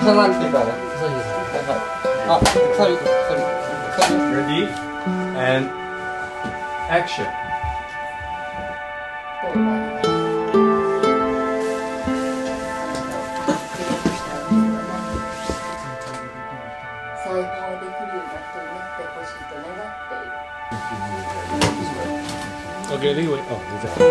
重なってから。そうです。あ、鎖。 Ready? And action. 再婚できるような人になってほしいと願っている。 Okay, anyway. Oh, that's it.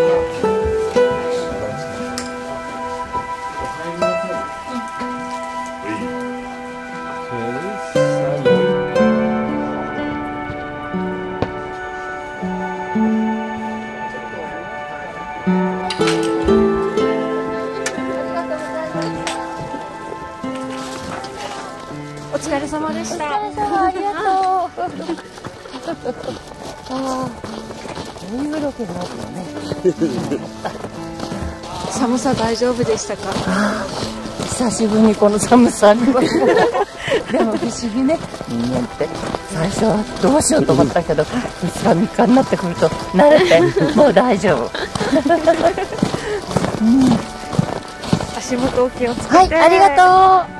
お疲れ様でした。 お疲れ様、ありがとう。ああ、こういうロケになるのね。 寒さ大丈夫でしたか？ 久しぶりにこの寒さには。でも不思議ね、人間って最初はどうしようと思ったけど、2日3日になってくると慣れてもう大丈夫。 足元お気をつけて。 はい、ありがとう。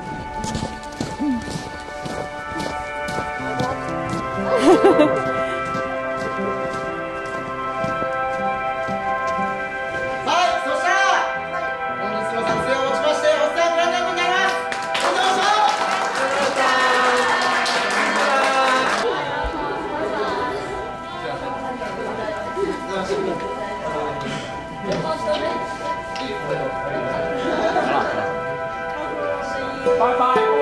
拜拜。